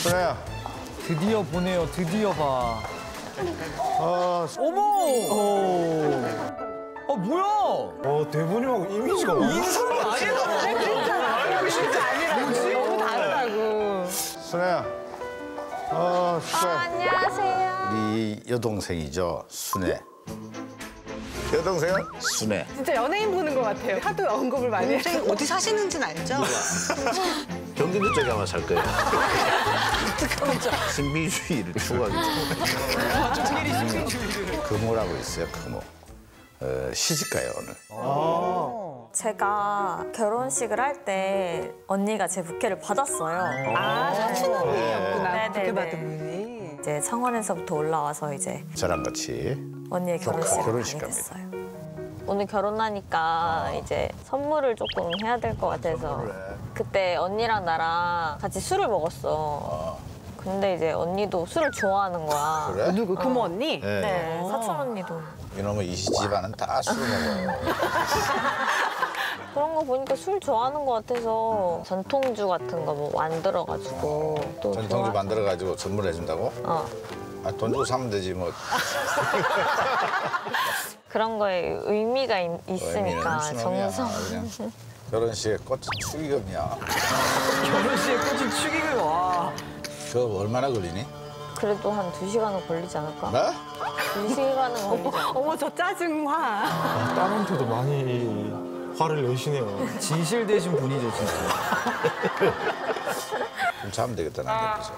순애야. 드디어 보네요. 드디어 봐. 어머! 뭐야? 대본이하고 이미지가 인성이 아니야. 진짜 아니라고. 너무 다르다고. 순애야. 순애. 안녕하세요. 우리 여동생이죠, 순애. 여동생은 순애. 진짜 연예인 보는 것 같아요. 하도 언급을 많이 해요. 선생님 어디 사시는지는 알죠? 경기도 쪽에 아마 살 거예요. 신비주의를 추구하기 때문에. 금호라고 있어요, 금호. 시집가요, 오늘. 제가 결혼식을 할 때 언니가 제 부케를 받았어요. 아, 사촌 언니였구나. 네네네. 그렇게 받은 분이. 이제 창원에서부터 올라와서 이제 저랑 같이. 언니의 결혼식을 결혼식 가게 갑니다. 됐어요. 오늘 결혼하니까 이제 선물을 조금 해야 될 것 같아서 그때 언니랑 나랑 같이 술을 먹었어. 근데 이제 언니도 술을 좋아하는 거야. 그래? 누구? 금호 언니? 네. 네, 사촌 언니도. 이놈의 이 집안은 다 술 먹어요. 그런 거 보니까 술 좋아하는 것 같아서 전통주 같은 거 뭐 만들어가지고 또 전통주 만들어가지고 선물해준다고? 돈 주고 사면 되지, 뭐. 그런 거에 의미가 있으니까 의미는 무슨 의미야, 정성. 그냥. 결혼식에 꽃은 축의금이야. 결혼식에 꽂힌 축의금 와. 그거 얼마나 걸리니? 그래도 한 2시간은 걸리지 않을까? 뭐? 2시간은 걸리지 않을까? 어머, 저 짜증화. 딸한테도 많이 화를 내시네요. 진실되신 분이죠, 진짜. 좀 자면 되겠다, 남자께서.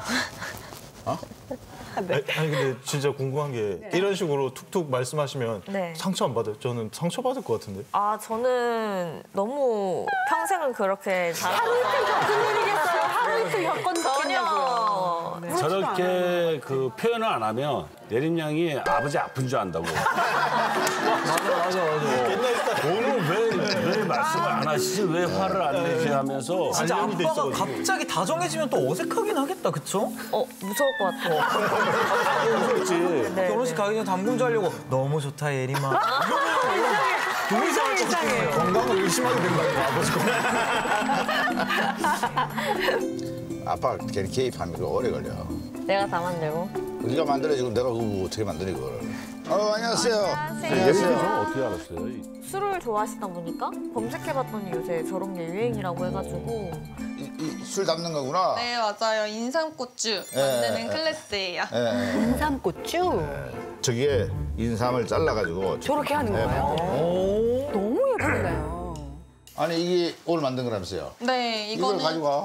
아니 근데 진짜 궁금한 게 이런 식으로 툭툭 말씀하시면 네. 상처 안 받아요? 저는 상처 받을 것 같은데. 저는 너무 평생을 그렇게 하루 이틀 겪은 일이겠어요. 하루 이틀 겪은 전혀. 네. 저렇게 그 표현을 안 하면 예림 양이 아버지 아픈 줄 안다고. 맞아. 오늘 왜 말씀을 안 하시지? 왜 화를 안 내지 하면서. 진짜 관련이 돼 아빠가 있어가지고. 갑자기 다정해지면 또 어색하긴 하겠다, 그쵸? 무서울 것 같아요. 그렇지. 네, 결혼식 가기 전에 담금 자려고 너무 좋다, 예림아. 너무 이상할 것 같아요. 건강을 의심하게 된다니까 아버지가. 아빠가 괜히 개입하면 그거 오래 걸려. 내가 다 만들고. 우리가 만들어야지 그럼 내가 그거 어떻게 만드니, 그거를. 안녕하세요. 안녕하세요. 예림 양 저는 어떻게 알았어요? 술을 좋아하시다 보니까 검색해봤더니 요새 저런 게 유행이라고 해가지고 술 담는 거구나. 네, 맞아요. 인삼꽃주 만드는 클래스예요. 인삼꽃주? 저기에 인삼을 잘라가지고. 저렇게 하는 거예요? 너무 예쁘네요. 아니, 이게 오늘 만든 거라면서요? 네, 이걸 이거는 가져가.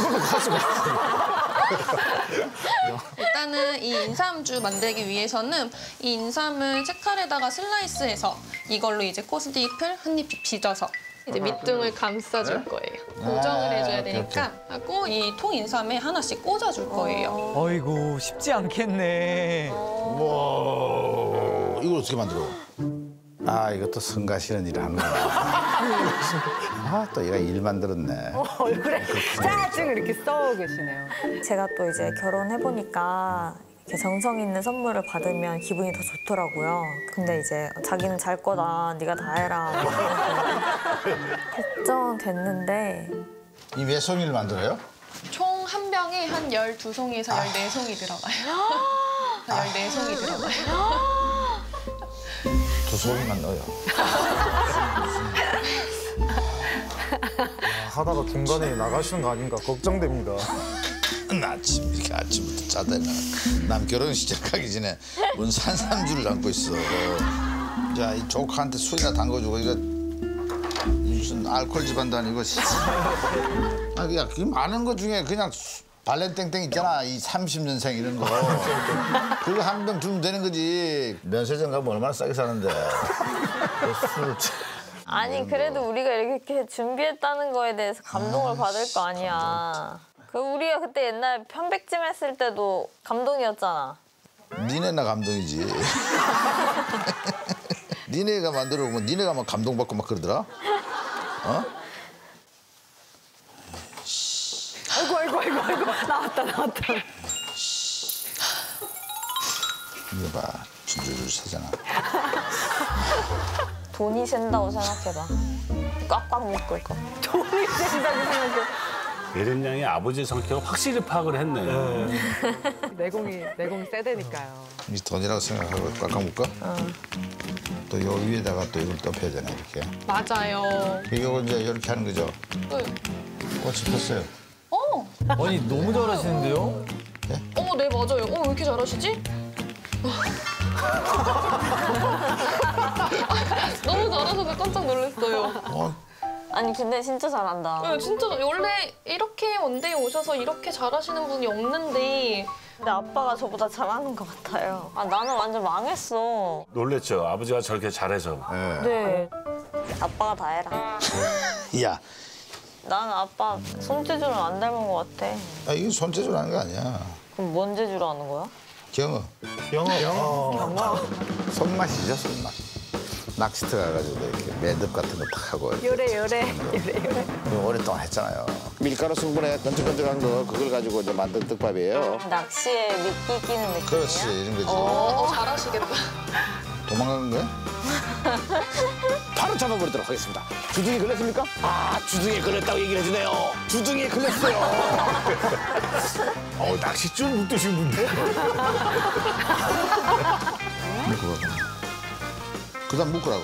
일단은 이 인삼주 만들기 위해서는 이 인삼을 채칼에다가 슬라이스해서 이걸로 이제 꽃잎을 한 입 빚어서 이제 밑둥을 감싸줄 거예요. 고정을 해줘야 되니까 하고 이 통 인삼에 하나씩 꽂아줄 거예요. 어이구, 쉽지 않겠네. 우와, 이걸 어떻게 만들어? 이것도 성가시는 일을 하는구나. 또 얘가 일 만들었네. 얼굴에 짜증 이렇게 써 계시네요. 제가 또 이제 결혼해보니까 이렇게 정성 있는 선물을 받으면 기분이 더 좋더라고요. 근데 이제 자기는 잘 거다, 네가 다 해라. 걱정됐는데 이 몇 송이를 만들어요? 총 한 병에 한 12송에서 14송이 들어가요. 14송이 들어가요. 2송이만 넣어요. 하다가 중간에 나가시는 거 아닌가 걱정됩니다. 이렇게 아침부터 짜다가 남 결혼 시작하기 전에 뭔 산삼주를 담고 있어. 자, 이 조카한테 술이나 담궈주고 이거 무슨 알코올 집안도 아니고. 그냥 그 많은 거 중에 그냥 발렌땡땡 있잖아. 이 30년생 이런 거. 그거 한 병 주면 되는 거지. 면세점 가면 얼마나 싸게 사는데. 술. 아니 그래도 우리가 이렇게 준비했다는 거에 대해서 감동을 받을 거 아니야. 우리가 그때 옛날 편백찜 했을 때도 감동이었잖아. 니네나 감동이지. 니네가 만들어 보면 니네가 막 감동받고 막 그러더라. 아이고. 나왔다. 이거 봐. 줄줄 새잖아. 돈이 샌다고 생각해봐. 꽉꽉 묶을 거. 돈이 된다고 생각해. 예린 양이 아버지의 성격을 확실히 파악을 했네. 내공이 세대니까요. 이 돈이라고 생각하고 꽉꽉 묶어. 또 요 위에다가 또 이걸 덮여야 되네 이렇게. 맞아요. 이거 이제 이렇게 하는 거죠. 네. 꽃이 폈어요. 아니 너무 잘하시는데요? 네 맞아요. 왜 이렇게 잘하시지? 너무 잘하셔서 깜짝 놀랐어요. 아니 근데 진짜 잘한다. 네, 진짜 원래 이렇게 원데이 오셔서 이렇게 잘하시는 분이 없는데 근데 아빠가 저보다 잘하는 것 같아요. 아 나는 완전 망했어. 놀랬죠. 아버지가 저렇게 잘해서. 네. 아빠가 다 해라. 야, 나는 아빠 손재주를 안 닮은 것 같아. 이게 손재주로 하는 거 아니야. 그럼 뭔 재주로 하는 거야? 경어. 영어. 손맛이죠, 손맛. 낚시터 가가지고 이렇게 매듭 같은 거 탁 하고. 요래. 이거 오랫동안 했잖아요. 밀가루 성분에 건적건적한 거 그걸 가지고 이제 만든 떡밥이에요. 낚시에 미끼 끼는 느낌이야? 그렇지, 이런 거지. 잘하시겠다. 도망가는 거야? 바로 잡아버리도록 하겠습니다. 주둥이 걸렸습니까? 아, 주둥이에 걸렸다고 얘기를 해주네요. 주둥이에 걸렸어요. 낚싯줄 묶듯이 문데. 그다음 묶으라고.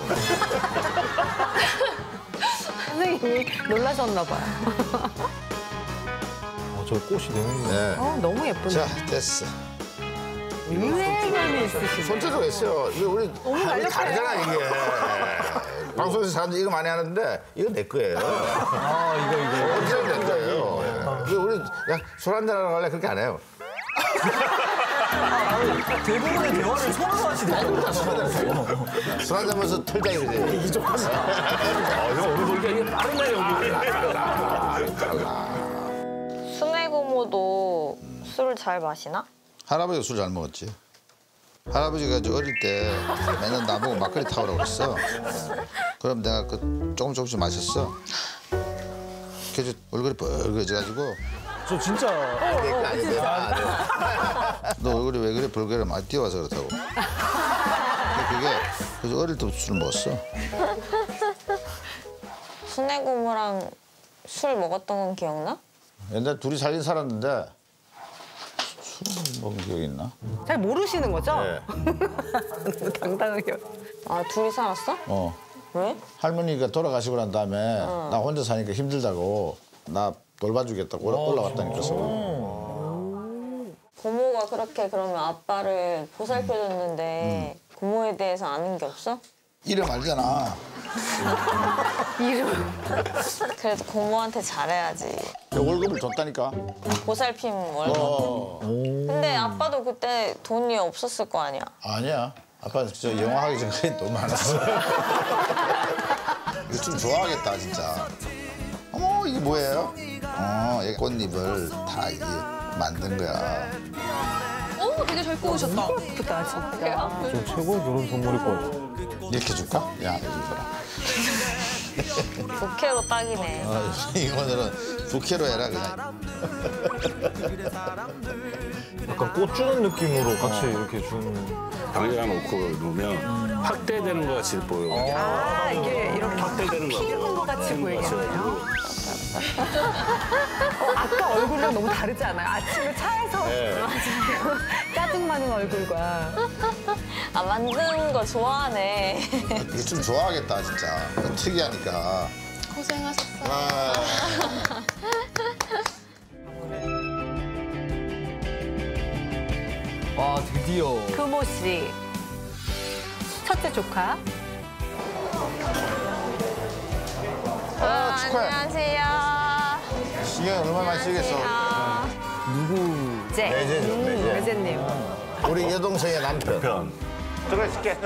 선생님이 놀라셨나 봐요. 저 꽃이 너무. 네. 너무 예쁘네. 자, 됐어. 유행감이 있으시네. 손재주가 있어요. 이거 우리 다르잖아, 이게. 방송에서 사람들이 이거 많이 하는데 이거 내 거예요. 이거. 언제나 내 거예요. 이거 우리 술 한잔 하러 갈래? 그렇게 안 해요. 대부분의 대화를 손으로 하시더라고요. 술 한잔 하면서 털자 이러지. 이쪽 하자. 형 오늘 보니까 이게 빠르네요. 순애 고모도 술을 잘 마시나? 할아버지가 술 잘 먹었지. 할아버지가 저 어릴 때 맨날 나보고 막걸리 타오라고 그랬어. 그럼 내가 그 조금씩 마셨어. 그래서 얼굴이 뻘개져가지고 저 진짜. 너 얼굴이 왜 그래 뻘개를 많이 뛰어와서 그렇다고. 근데 그래서 어릴 때부터 술 먹었어. 순애 고모랑 술 먹었던 건 기억나? 옛날 둘이 살긴 살았는데 술 먹은 기억이 있나? 잘 모르시는 거죠? 네. 당당하게. 아 둘이 살았어? 왜? 할머니가 돌아가시고 난 다음에 나 혼자 사니까 힘들다고 나 돌봐주겠다고 올라왔다니까. 고모가 그렇게 그러면 아빠를 보살펴줬는데 고모에 대해서 아는 게 없어? 이름 알잖아. 그래도 고모한테 잘해야지. 월급을 줬다니까. 보살핌 월급. 근데 아빠도 그때 돈이 없었을 거 아니야? 아니야. 아빠 저 영화 하기 전까지 돈 많았어. 이거 좀 좋아하겠다 진짜. 어머 이게 뭐예요? 이 꽃잎을 다 이게 만든 거야. 되게 잘 구우셨다. 예쁘다, 진짜. 저 최고의 결혼 선물일 것 같아. 이렇게 줄까? 야 이거 줘라. 부캐로 딱이네. 이거는 부캐로 해라 그냥. 약간 꽃 주는 느낌으로 같이 이렇게 준. 당에다 놓고 놓으면 확대되는 것 같이 보여. 아, 이게 이렇게 확대되는 거. 피는 것 같이 보이겠네요. 아까 얼굴이랑 너무 다르지 않아요? 아침에 차에서 짜증 많은 얼굴과. 아 만드는 거 좋아하네. 이거 좀 좋아하겠다 진짜. 특이하니까. 고생하셨어요. 와 드디어. 금호 씨. 첫째 조카. 축하해. 안녕하세요. 신경 얼마나 많이 쓰겠어. 제. 매제님. 우리 여동생의 남편. 편. 들어갈게.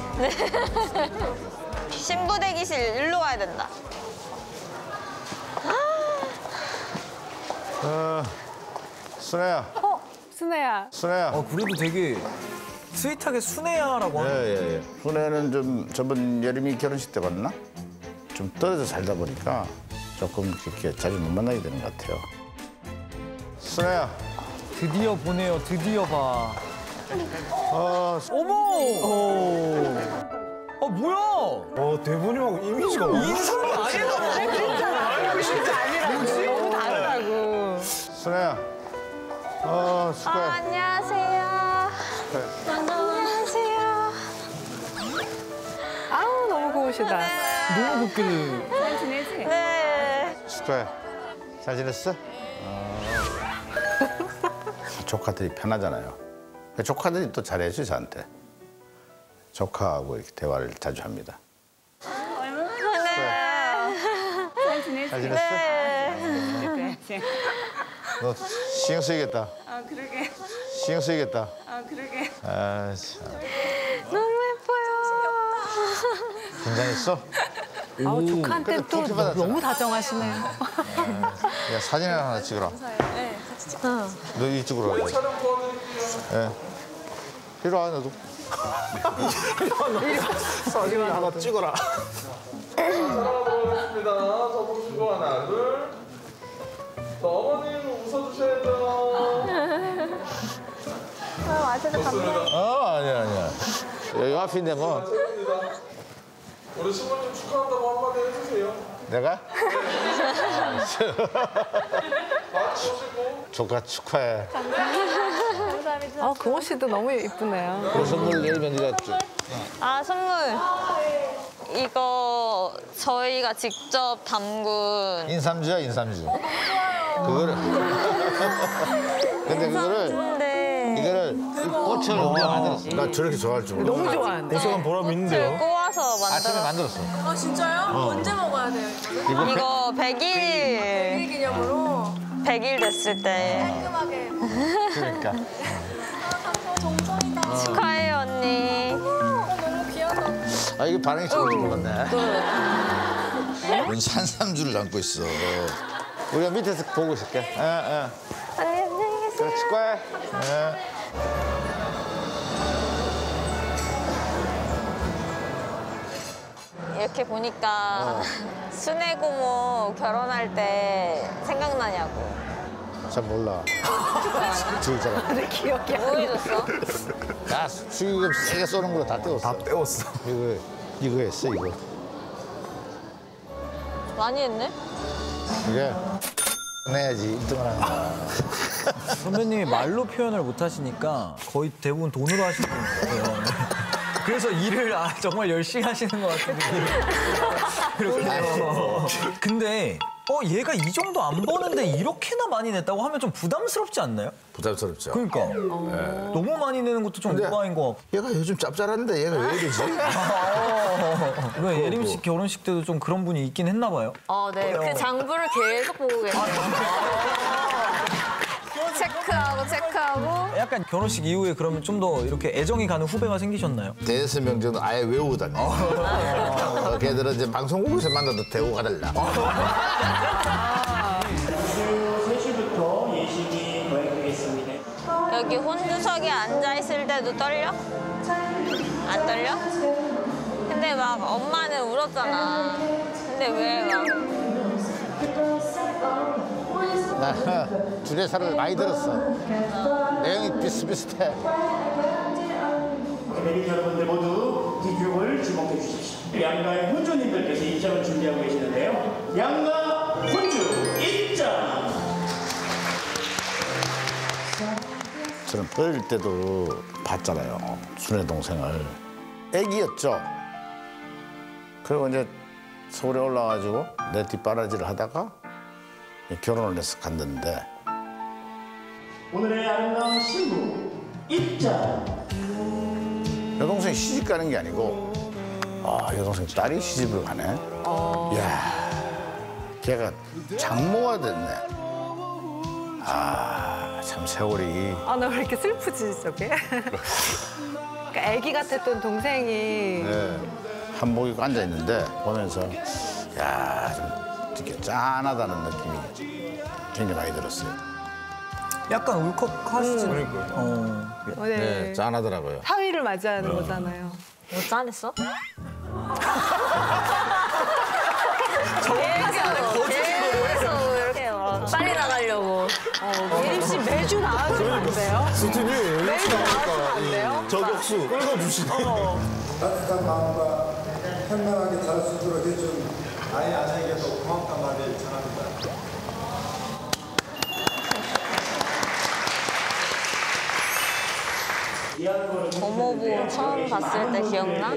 신부 대기실 일로 가야 된다. 순애야. 순애야. 순애야. 그래도 되게 스윗하게 순애야라고 하는. 예. 순애는 좀 저번 여름이 결혼식 때 봤나? 좀 떨어져 살다 보니까 조금 이렇게 자주 못 만나게 되는 것 같아요. 순애야. 드디어 보네요. 드디어 봐. 어머. 뭐야? 대부님하고 이미지가 인성이 아니야. 진짜 아니라고. 너무 다르다고. 순애야. 축하해. 안녕하세요. 안녕하세요. 아우, 너무 고우시다. 너무 곱게. 잘 지내지? 네. 축하해. 잘 지냈어? 조카들이 편하잖아요. 조카들이 또 잘해줘, 저한테. 조카하고 이렇게 대화를 자주 합니다. 잘 지내지? 잘 지냈어? 너 신경 쓰이겠다. 아, 그러게. 신경 쓰이겠다. 아, 그러게. 아, 참. 너무 예뻐요. 긴장했어? 아우, 조카한테 근데 또 터치 받았잖아. 너무 다정하시네요. 야, 사진 하나 찍어라. 네, 같이 찍어. 너 이쪽으로 와. 예. 이리 와, 너도. 사진 하나 찍어라. 사랑하겠습니다. 저보시고 하나, 둘. 어머님 웃어주셔야죠. 아니야. 여기 앞인데 뭐. 우리 신부님 축하한다고 한마디 해주세요. 내가? 같이 오시고. 조카 축하해. 아, 금호 씨도 너무 이쁘네요. 그 선물 내리면 네가 좀. 아, 선물. 이거 저희가 직접 담근 인삼주야, 인삼주. 그거를. 근데 이거를 꽃을 우리가 만들었어. 나 저렇게 좋아할 줄 몰라. 너무 좋아하는데. 고생한 보람이 있는데요. 꼬아서 아침에 만들었어요. 만들었어. 아, 진짜요? 언제 먹어야 돼요, 이거? 이거 100일 기념으로 100일 됐을 때 깔끔하게. 그러니까. 정성이다. 축하해요, 언니. 너무 귀하다. 아, 이게 반응이 좋을 줄 몰랐네. 넌 산삼주를 담고 있어. 우리가 밑에서 보고 있을게. 언니 안녕히 계세요. 그래, 축하해. 이렇게 보니까 순애 고모 결혼할 때 생각나냐고. 잘 몰라. 제일 잘해. 기억이 안 뭐 해줬어? 나 수익금 세게 쏘는 걸로 다 떼웠어. 다 떼웠어. 이거 했어, 이거. 많이 했네? 이게 내야지 1등을 하는 거야. 선배님이 말로 표현을 못 하시니까 거의 대부분 돈으로 하시는 것 같아요. 그래서 일을 정말 열심히 하시는 것 같은 느낌이 그렇군요. 근데 얘가 이 정도 안 버는데 이렇게나 많이 냈다고 하면 좀 부담스럽지 않나요? 부담스럽죠. 그러니까 너무 많이 내는 것도 좀 근데 오바인 것 같고. 얘가 요즘 짭짤한데 얘가 왜 이러지? 왜 예림 씨 결혼식 때도 좀 그런 분이 있긴 했나 봐요? 네. 그 장부를 계속 보고 계세요. 체크하고. 약간 결혼식 이후에 그러면 좀 더 이렇게 애정이 가는 후배가 생기셨나요? 대스 명제는 아예 외우고 다녀. 걔들은 이제 방송국에서 만나도 대우고 가달라. 3시부터 예식이 거행되겠습니다. 여기 혼주석에 앉아있을 때도 떨려? 안 떨려? 근데 막 엄마는 울었잖아. 근데 왜 막. 나 주례사를 많이 들었어. 내용이 비슷비슷해. 매니저 여러분들 모두 뒤쪽을 주목해 주십시오. 양가의 혼주님들께서 입장을 준비하고 계시는데요. 양가 혼주 입장! 저는 어릴 때도 봤잖아요. 순애 동생을. 애기였죠. 그리고 이제 서울에 올라와가지고 내 뒷바라지를 하다가 결혼을 해서 갔는데 오늘의 아름다운 신부 입장! 여동생이 시집 가는 게 아니고 여동생 딸이 시집을 가네. 이야, 걔가 장모가 됐네. 참 세월이. 나 왜 이렇게 슬프지, 저게? 그러니까 애기 같았던 동생이. 네, 한복 입고 앉아 있는데 보면서 좀 되게 짠하다는 느낌이 굉장히 많이 들었어요. 약간 울컥하시죠? 네, 짠하더라고요. 사위를 맞이하는 거잖아요. 뭐 짠했어? 계속 이렇게 빨리 나가려고. 예림 씨 매주 나와주면 안 돼요? 수준이 매주 나와주면 안 돼요? 저격수 끌어주시네. 따뜻한 마음과 현명하게 잘 수 있도록 해준 아이 아내에게도 고맙단 말을 전합니다. 고모부 처음 봤을 때 기억나?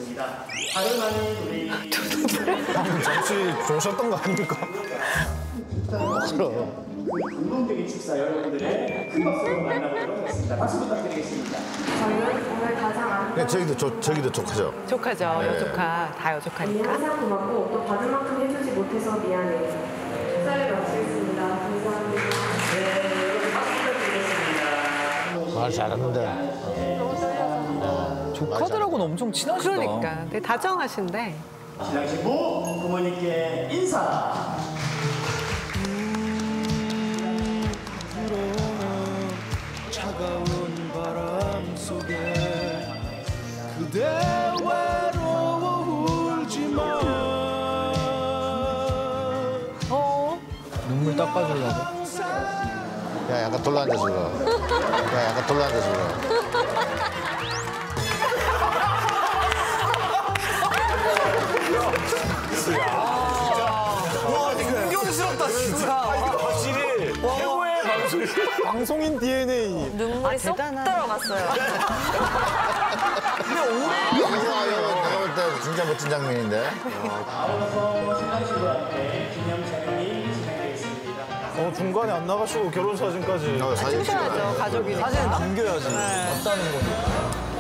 잠시 좋으셨던 거 아닙니까? 그럼. 감동적인 축사 여러분들의 큰 박수로 만나보도록 하겠습니다. 박수 부탁드리겠습니다. 저기도 족하죠. 조카죠. 여조카. 다 여조카니까. 항상 고맙고 또 받은 만큼 해주지 못해서 미안해. 축사를 마치겠습니다. 감사합니다. 말 잘하는데. 조카들하고는 엄청 친하시다. 그러니까. 되게 다정하신데. 신랑 신부 부모님께 인사. 차가운 바람 속에 그대 외로워 울지마. 눈물 닦아주려고. 야, 약간 돌라앉아서 야, 약간 돌라앉아서 와, 존경스럽다 진짜. 확실히 최고의 방송인 DNA. 눈물이 쏙 들어갔어요. 내가 볼 때 진짜 멋진 장면인데. 아울러서 신랑 신부한테 기념 촬영이 진행되겠습니다. 중간에 안 나가시고 결혼 사진까지. 사진 찍어야죠. 가족이. 사진 남겨야지. 없다는 거니까.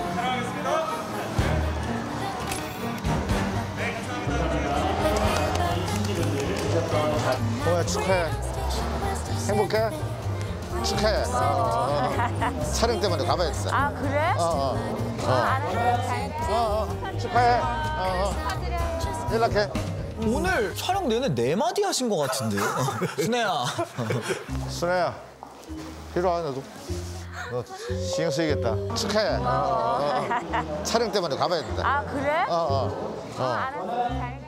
뭐야, 축하해. 행복해? 축하해. 촬영 때문에 가봐야겠어. 아 그래? 축하해. 연락해. 오늘 촬영 내내 4마디 하신 것 같은데요? 순애야. 순애야, 이리 와, 너도. 너 신경 쓰이겠다. 축하해. 촬영 때문에 가봐야 된다. 아 그래? 알았어. 잘 가.